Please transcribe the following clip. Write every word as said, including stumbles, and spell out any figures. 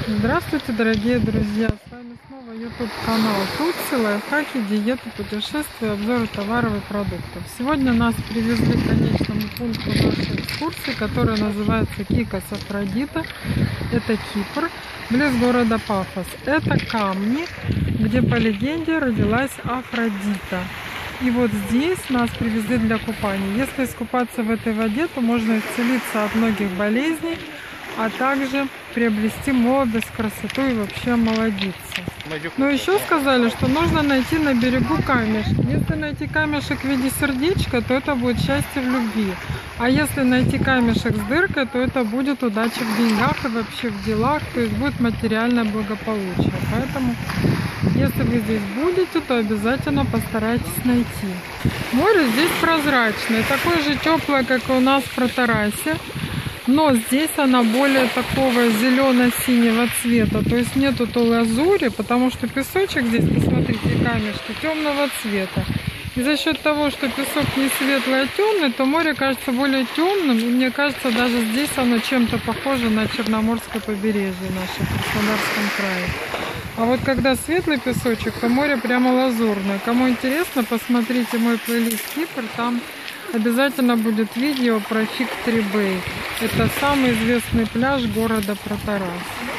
Здравствуйте, дорогие друзья! С вами снова YouTube канал Тутси, лайфхаки, диеты, путешествия, обзоры товаров и продуктов. Сегодня нас привезли к конечному пункту нашей экскурсии, которая называется Кикос Афродита. Это Кипр, близ города Пафос. Это камни, где по легенде родилась Афродита. И вот здесь нас привезли для купания. Если искупаться в этой воде, то можно исцелиться от многих болезней, а также приобрести молодость, красоту и вообще омолодиться. Но еще сказали, что нужно найти на берегу камешек. Если найти камешек в виде сердечка, то это будет счастье в любви. А если найти камешек с дыркой, то это будет удача в деньгах и вообще в делах, то есть будет материальное благополучие. Поэтому, если вы здесь будете, то обязательно постарайтесь найти. Море здесь прозрачное, такое же теплое, как и у нас в Протарасе. Но здесь она более такого зелено-синего цвета, то есть нету то лазури, потому что песочек здесь, посмотрите, камешки темного цвета. И за счет того, что песок не светлый, а темный, то море кажется более темным. И мне кажется, даже здесь оно чем-то похоже на Черноморское побережье наше в Краснодарском крае. А вот когда светлый песочек, то море прямо лазурное. Кому интересно, посмотрите мой плейлист Кипр, там обязательно будет видео про Фиг-три Бэй. Это самый известный пляж города Протарас.